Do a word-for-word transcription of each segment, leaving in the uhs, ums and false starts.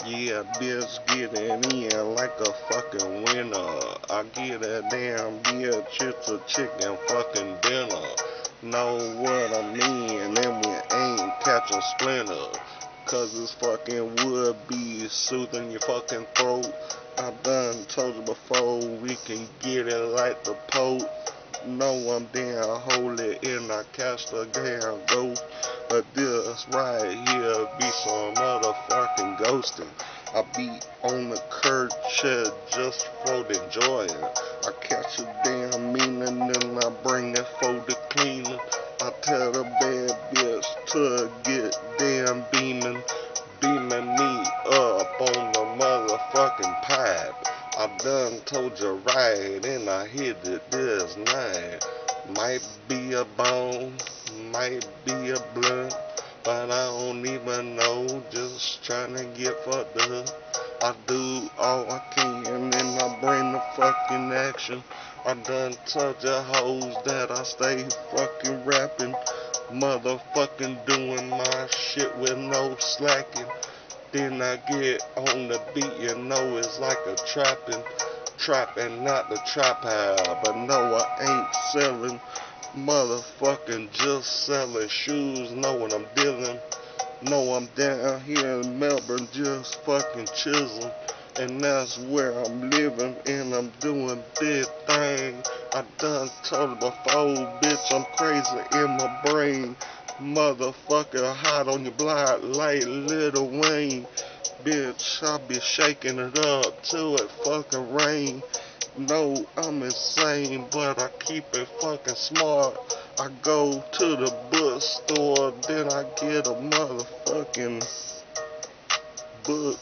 Yeah, bitch, getting in like a fucking winner. I get a damn bitch, it's a chicken fucking dinner. Know what I mean, and we ain't catching splinter. Cause this fucking would be soothing your fucking throat. I done told you before, we can get it like the Pope. Know I'm damn holy and I catch the damn ghost. But this right here be some motherfucking ghosting. I be on the curb shit just for the enjoying. I catch a damn meaning and I bring it for the cleaning. I tell the bad bitch to get damn beaming, beaming me up on the motherfucking pipe. I done told you right and I hit it this night. Might be a bone, might be a blunt, but I don't even know, just trying to get fucked up. I do all I can and I bring the fucking action. I done told you hoes that I stay fucking rapping, motherfucking doing my shit with no slacking. Then I get on the beat, you know it's like a trapping, trapping not the trap house, but no I ain't selling, motherfucking just selling shoes, know what I'm dealing, know I'm down here in Melbourne just fucking chiseling, and that's where I'm living and I'm doing big things. I done told you before, bitch, I'm crazy in my brain. Motherfucker hot on your block like Lil Wayne. Bitch, I be shaking it up till it fucking rain. No, I'm insane, but I keep it fucking smart. I go to the bookstore, then I get a motherfucking book.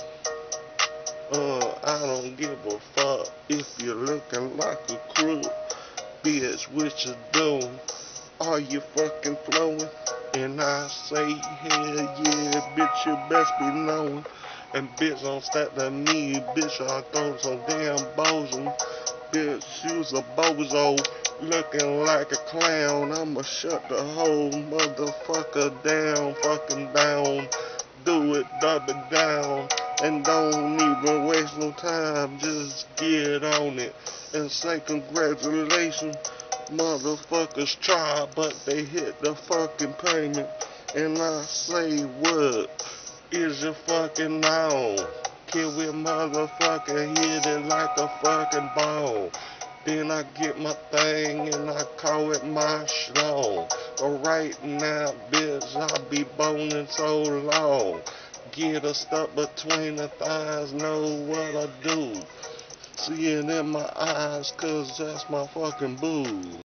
Uh, I don't give a fuck if you're looking like a crook. Bitch, what you doing? Are you fucking flowing? And I say, hell yeah, bitch, you best be knowing. And bitch, don't step to me, bitch, I throw some damn bozo. Bitch, you's a bozo, looking like a clown. I'ma shut the whole motherfucker down, fucking down. Do it, dub it down, and don't even waste no time. Just get on it and say congratulations. Motherfuckers try, but they hit the fucking payment. And I say, what is your fucking on? Can we motherfucking hit it like a fucking ball? Then I get my thing and I call it my schlong. But right now, bitch, I be boning so long. Get her stuck between the thighs, know what I do. See it in my eyes, cause that's my fucking boo.